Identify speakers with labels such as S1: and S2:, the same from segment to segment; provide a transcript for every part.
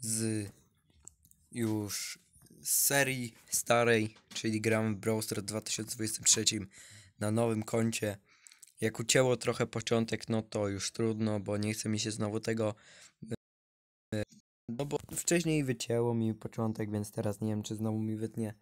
S1: z już serii starej, czyli gram w Brawl Stars w 2023 na nowym koncie. Jak ucięło trochę początek, no to już trudno, bo nie chce mi się znowu tego. No bo wcześniej wycięło mi początek, więc teraz nie wiem, czy znowu mi wytnie.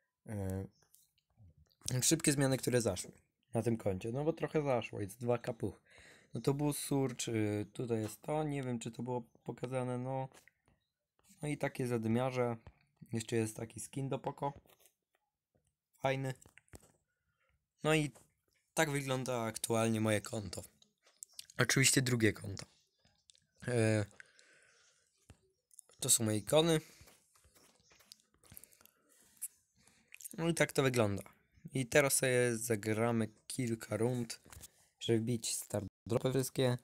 S1: Szybkie zmiany, które zaszły na tym koncie. No bo trochę zaszło, jest 2 kapuch. No to był surcz, tutaj jest to, nie wiem, czy to było pokazane, no. No i takie zadymiarze. Jeszcze jest taki skin do Poko. Fajny. No i tak wygląda aktualnie moje konto. Oczywiście drugie konto. To są moje ikony. No i tak to wygląda. I teraz sobie zagramy kilka rund, żeby wbić start dropy wszystkie.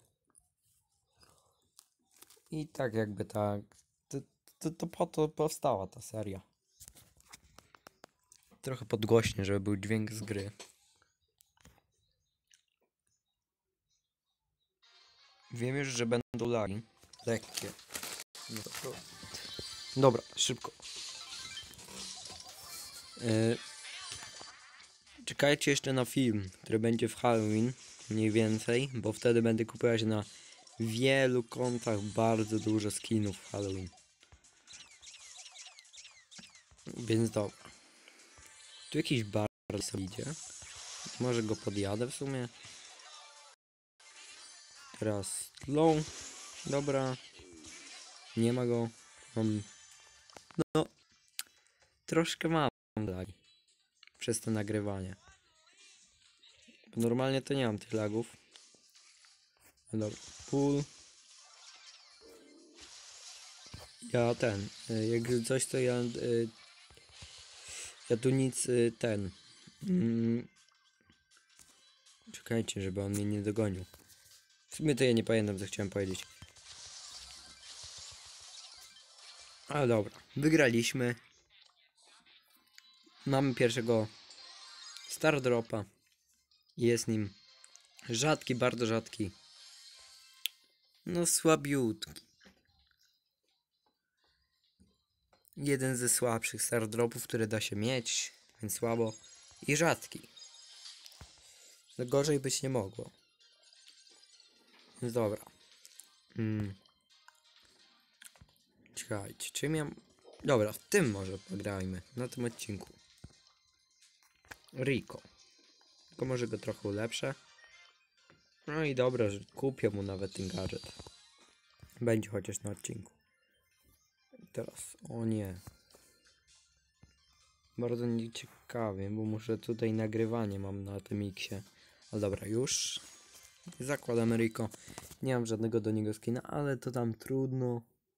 S1: I tak jakby tak. To po to powstała ta seria. Trochę podgłośnie, żeby był dźwięk z gry. Wiem już, że będą lagi. Lekkie. No to... Dobra, szybko. Czekajcie jeszcze na film, który będzie w Halloween, mniej więcej, bo wtedy będę kupować na wielu kontach bardzo dużo skinów w Halloween. Więc dobra. Tu jakiś bardzo sobie idzie. Może go podjadę w sumie. Teraz low. Dobra. Nie ma go. No. Troszkę mam lagi. Przez to nagrywanie. Bo normalnie to nie mam tych lagów. No dobra. Pull. Ja jak coś to ja tu nic czekajcie, żeby on mnie nie dogonił. W sumie to ja nie pamiętam, co chciałem powiedzieć. Ale dobra, wygraliśmy. Mamy pierwszego Star Dropa. Jest nim rzadki, bardzo rzadki. No słabiutki. Jeden ze słabszych Star Dropów, które da się mieć, więc słabo. I rzadki. No gorzej być nie mogło. Więc dobra. Czekajcie, czym ja... Dobra, w tym może pograjmy, na tym odcinku. Rico. Tylko może go trochę ulepszę. No i dobra, że kupię mu nawet ten gadżet. Będzie chociaż na odcinku. Teraz, o nie. Bardzo nieciekawie, bo muszę tutaj nagrywanie mam na tym Xie. Ale dobra, już. Zakładam Rico. Nie mam żadnego do niego skina, ale to tam trudno.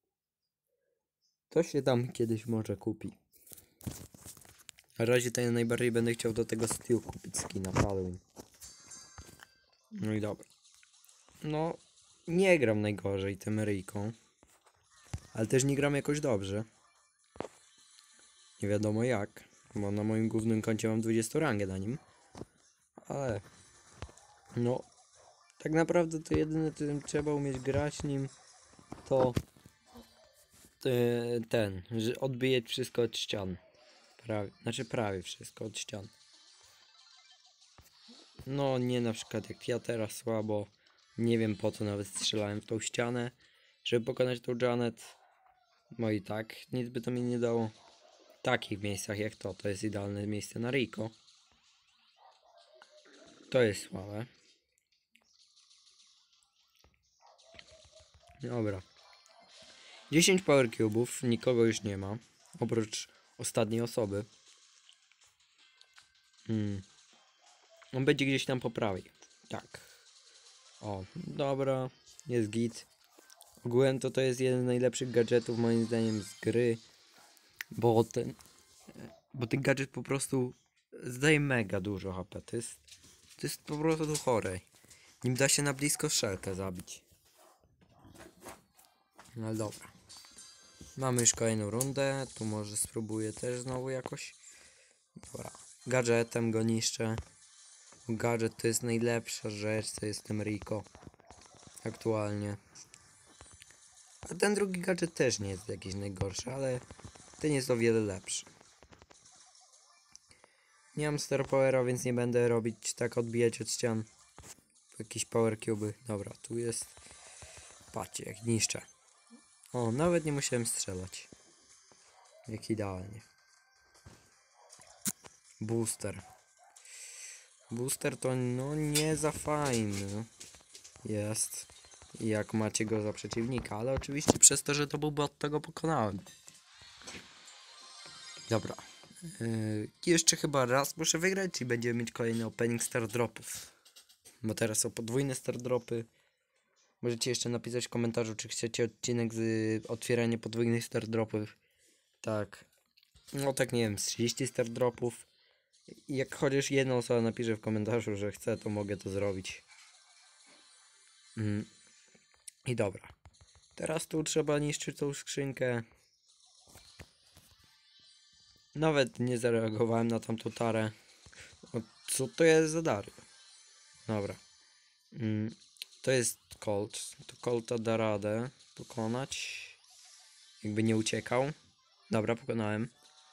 S1: To się tam kiedyś może kupi. Na razie to ja najbardziej będę chciał do tego Steel kupić skina Halloween. No i dobra. No, nie gram najgorzej tym Rico. Ale też nie gram jakoś dobrze. Nie wiadomo jak. Bo na moim głównym koncie mam 20 rangę na nim. Ale... No... Tak naprawdę to jedyne, czym trzeba umieć grać nim, to... że odbijać wszystko od ścian. Prawie wszystko od ścian. No nie na przykład jak ja teraz słabo. Nie wiem po co nawet strzelałem w tą ścianę, żeby pokonać tą Janet. No i tak, nic by to mi nie dało. W takich miejscach jak to jest idealne miejsce na Rico. To jest słabe. Dobra. 10 power cube'ów, nikogo już nie ma. Oprócz ostatniej osoby. On będzie gdzieś tam po prawej. Tak. O, dobra. Jest git. Ogółem to jest jeden z najlepszych gadżetów moim zdaniem z gry. Bo ten gadżet po prostu zdaje mega dużo HP. To jest po prostu chore. Nim da się na blisko strzelkę zabić. No ale dobra. Mamy już kolejną rundę. Tu może spróbuję też znowu jakoś. Dobra. Gadżetem go niszczę. Gadżet to jest najlepsza rzecz, co jest w tym Rico. Aktualnie. A ten drugi gadżet też nie jest jakiś najgorszy, ale ten jest o wiele lepszy. Nie mam Star Powera, więc nie będę robić tak, odbijać od ścian. Jakieś Power Cube. Dobra, tu jest. Patrzcie, jak niszczę. O, nawet nie musiałem strzelać. Jak idealnie. Booster. Booster to no nie za fajny jest, jak macie go za przeciwnika, ale oczywiście przez to, że to był bot, to go pokonałem. Dobra. Jeszcze chyba raz muszę wygrać i będziemy mieć kolejny opening star dropów. Bo teraz są podwójne star dropy. Możecie jeszcze napisać w komentarzu, czy chcecie odcinek z otwierania podwójnych star dropów. Tak. No tak nie wiem, z 30 star dropów. Jak chociaż jedna osoba napisze w komentarzu, że chce, to mogę to zrobić. I dobra. Teraz tu trzeba niszczyć tą skrzynkę. Nawet nie zareagowałem na tamtą tarę. O, co to jest za dar? Dobra. To jest Colt. To Colta da radę pokonać. Jakby nie uciekał. Dobra, pokonałem.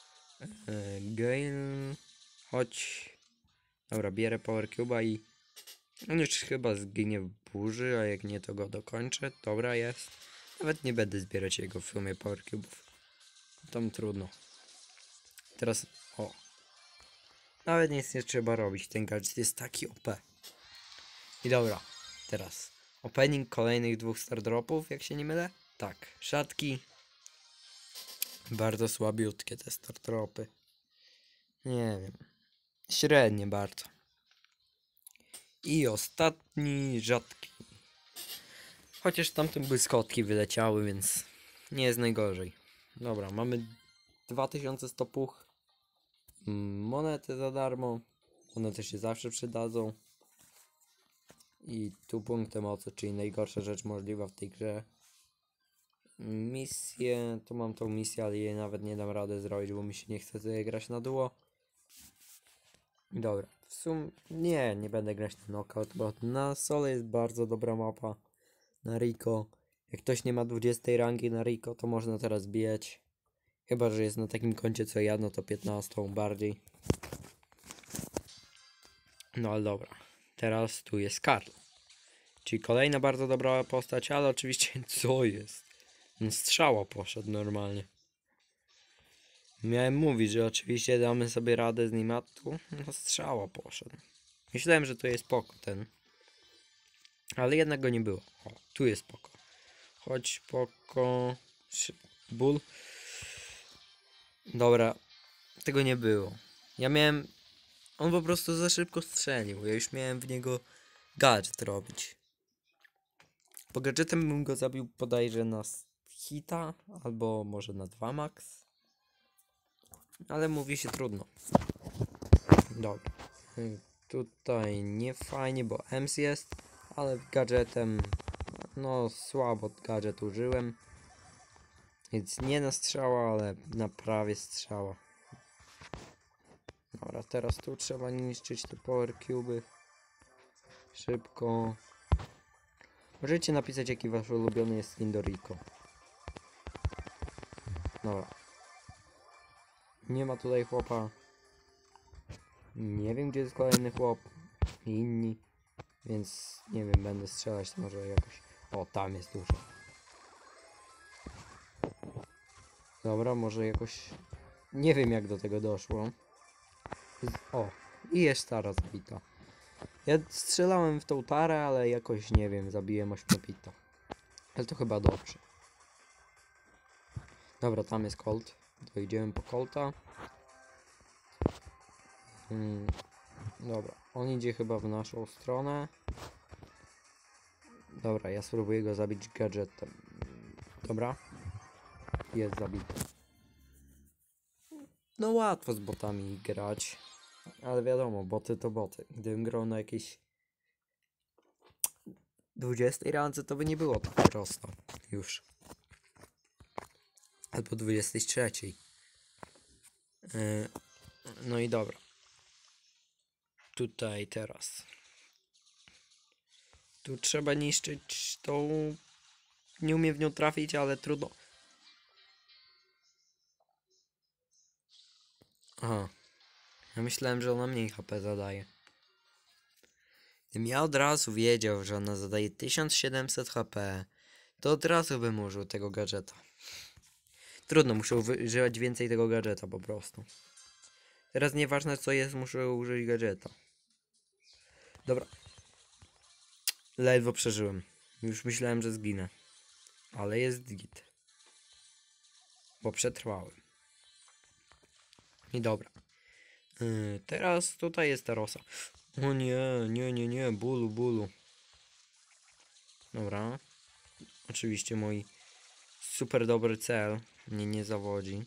S1: Gale. Chodź. Dobra, bierę Power Cube'a i on już chyba zginie w burzy, a jak nie, to go dokończę. Dobra, jest. Nawet nie będę zbierać jego w sumie Power Cube'ów. Tam trudno. Teraz, o. Nawet nic nie trzeba robić, ten gadżet jest taki OP. I dobra, teraz. Opening kolejnych 2 star dropów, jak się nie mylę. Tak, szatki. Bardzo słabiutkie te star dropy. Nie wiem. Średnie bardzo. I ostatni rzadki. Chociaż tamtym błyskotki wyleciały, więc nie jest najgorzej. Dobra, mamy 2100 puch. Monety za darmo. One też się zawsze przydadzą. I tu punkty mocy, czyli najgorsza rzecz możliwa w tej grze. Misję, tu mam tą misję, ale jej nawet nie dam rady zrobić, bo mi się nie chce tutaj grać na duo. Dobra, w sumie nie będę grać na knockout, bo na solo jest bardzo dobra mapa. Na Rico. Jak ktoś nie ma 20 rangi na Rico, to można teraz bijać. Chyba że jest na takim koncie co ja, no to 15 bardziej. No ale dobra. Teraz tu jest Karl. Czyli kolejna bardzo dobra postać, ale oczywiście co jest? No strzała poszedł normalnie. Miałem mówić, że oczywiście damy sobie radę z nim, a tu no strzała poszedł. Myślałem, że to jest Poko ten. Ale jednak go nie było. O, tu jest Poko. Chodź Poko. Ból. Dobra. Tego nie było. Ja miałem... On po prostu za szybko strzelił. Ja już miałem w niego gadżet robić. Po gadżetem bym go zabił bodajże na hita, albo może na 2 max. Ale mówi się trudno. Dobra. Tutaj nie fajnie, bo EMS jest, ale gadżetem no słabo gadżet użyłem. Więc nie na strzała, ale na prawie strzała. Dobra, teraz tu trzeba niszczyć te Power Cube'y. Szybko. Możecie napisać, jaki wasz ulubiony jest skin do Rico. Dobra. Nie ma tutaj chłopa. Nie wiem, gdzie jest kolejny chłop. I inni. Więc nie wiem, będę strzelać może jakoś. O, tam jest dużo. Dobra, może jakoś... Nie wiem, jak do tego doszło. O, i jest tara zabita. Ja strzelałem w tą tarę, ale jakoś, nie wiem, zabiłem ośmiobita. Ale to chyba dobrze. Dobra, tam jest Colt. To idziemy po Colta. Dobra, on idzie chyba w naszą stronę. Dobra, ja spróbuję go zabić gadżetem. Dobra. Jest zabity. No łatwo z botami grać. Ale wiadomo, boty to boty. Gdybym grał na jakiejś 20 randze, to by nie było tak prosto. Już. Albo 23. No i dobra. Tutaj teraz. Tu trzeba niszczyć tą nie umiem w nią trafić, ale trudno. Aha. Ja myślałem, że ona mniej HP zadaje. Gdybym ja od razu wiedział, że ona zadaje 1700 HP, to od razu bym użył tego gadżeta. Trudno, muszę używać więcej tego gadżeta po prostu. Teraz nieważne co jest, muszę użyć gadżeta. Dobra. Ledwo przeżyłem. Już myślałem, że zginę. Ale jest git. Bo przetrwałem. I dobra. Teraz tutaj jest ta rosa. O nie, bólu. Dobra. Oczywiście mój super dobry cel mnie nie zawodzi.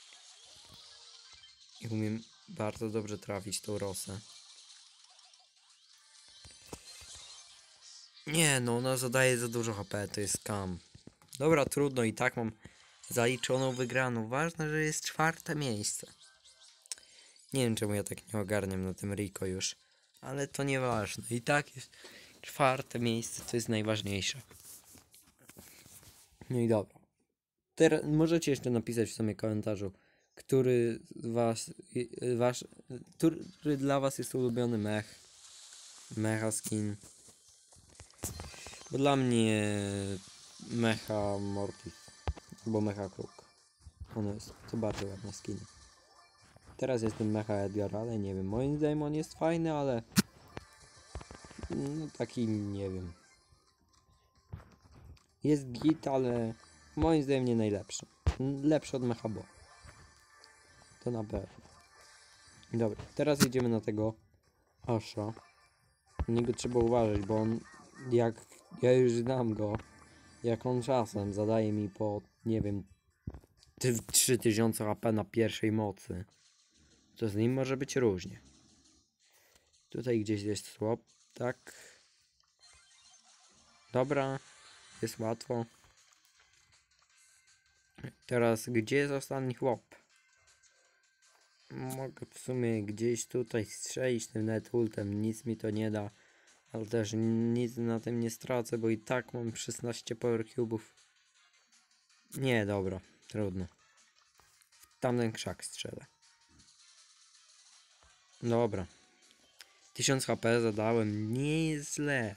S1: I umiem bardzo dobrze trafić tą rosę. Nie, no ona zadaje za dużo HP, to jest skam. Dobra, trudno, i tak mam zaliczoną wygraną. Ważne, że jest 4. miejsce. Nie wiem, czemu ja tak nie ogarniam na tym Rico już. Ale to nieważne. I tak jest 4. miejsce, to jest najważniejsze. No i dobra. Teraz możecie jeszcze napisać w sumie komentarzu, który dla was jest ulubiony mech. Mecha skin. Bo dla mnie Mecha Mortis albo Mecha Kruk. Ono jest to bardzo ładne skiny. Teraz jest ten Mecha Edgar, ale nie wiem. Moim zdaniem on jest fajny, ale no taki nie wiem. Jest git, ale moim zdaniem nie najlepszy. Lepszy od Mecha Bo. To na pewno. Dobra, teraz jedziemy na tego Asha. Na niego trzeba uważać, bo on, jak ja już znam go, jak on czasem zadaje mi po, nie wiem, 3000 HP na pierwszej mocy, to z nim może być różnie. Tutaj gdzieś jest słab, tak. Dobra, jest łatwo. Teraz gdzie jest ostatni chłop? Mogę w sumie gdzieś tutaj strzelić tym net ultem, nic mi to nie da. Ale też nic na tym nie stracę, bo i tak mam 16 power cubów. Nie, dobra, trudno. Tamten krzak strzelę. Dobra. 1000 HP zadałem, nie jest źle.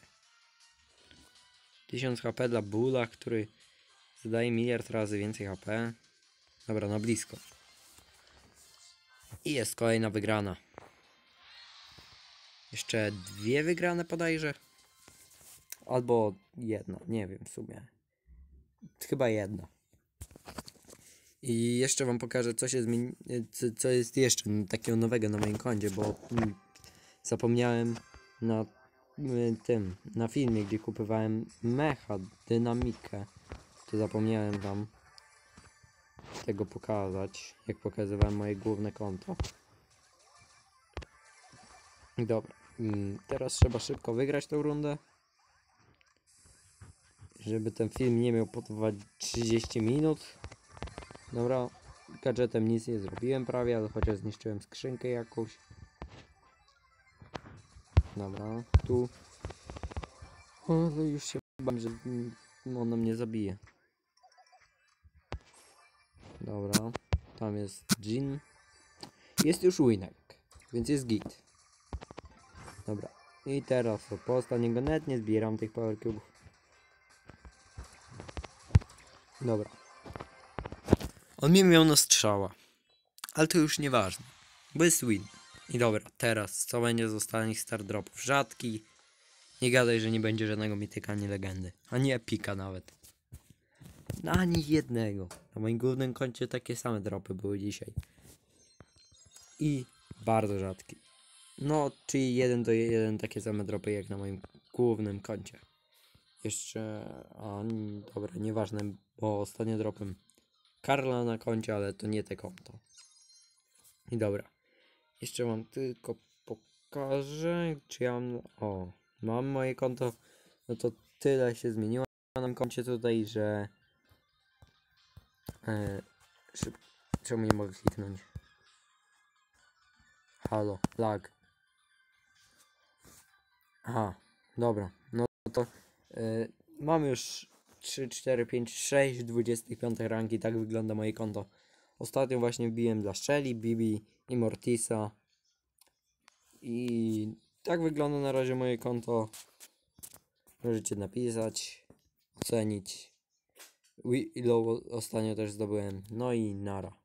S1: 1000 HP dla Bulla, który zadaje miliard razy więcej HP. Dobra, na blisko. I jest kolejna wygrana. Jeszcze 2 wygrane podajże. Albo jedna, nie wiem w sumie. Chyba jedna. I jeszcze wam pokażę, co jest jeszcze takiego nowego na moim koncie, bo zapomniałem na filmie, gdzie kupowałem mecha, dynamikę. To zapomniałem wam tego pokazać, jak pokazywałem moje główne konto. Dobra, teraz trzeba szybko wygrać tą rundę, żeby ten film nie miał potrwać 30 minut. Dobra, gadżetem nic nie zrobiłem prawie, ale chociaż zniszczyłem skrzynkę jakąś. Dobra, tu. O, to już się bałem, że ona mnie zabije. Dobra, tam jest Jin. Jest już Winek, więc jest git. Dobra, i teraz po ostatniego net nie zbieram tych power cubów. Dobra. On mnie miał na strzała. Ale to już nieważne, bo jest win. I dobra, teraz co będzie z ostatnich star dropów? Rzadki. Nie gadaj, że nie będzie żadnego mityka ani legendy. Ani epika nawet. No, ani jednego. Na moim głównym koncie takie same dropy były dzisiaj. I bardzo rzadki. No, czyli 1:1 takie same dropy jak na moim głównym koncie. Jeszcze... dobra, nieważne, bo ostatnio dropem Karla na koncie, ale to nie te konto. I dobra. Jeszcze wam tylko pokażę, czy ja mam... O, mam moje konto. No to tyle się zmieniło na moim koncie tutaj, że... Czemu nie mogę kliknąć? Halo, lag. Aha, dobra. No to mam już 3, 4, 5, 6 25 ranki, tak wygląda moje konto. Ostatnio właśnie wbiłem dla Shelly, Bibi i Mortisa. I tak wygląda na razie moje konto. Możecie napisać, ocenić. Willow ostatnio też zdobyłem. No i nara.